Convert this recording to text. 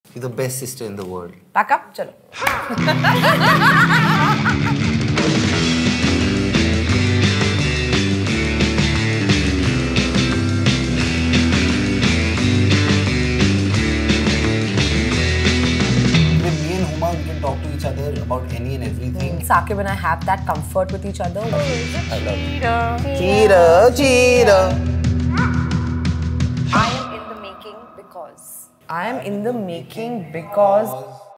You're the best sister in the world. Pack up, chalo. With me and Huma, we can talk to each other about any and everything. Saqib and I have that comfort with each other. I love you. Cheetah, cheetah. I am in the making because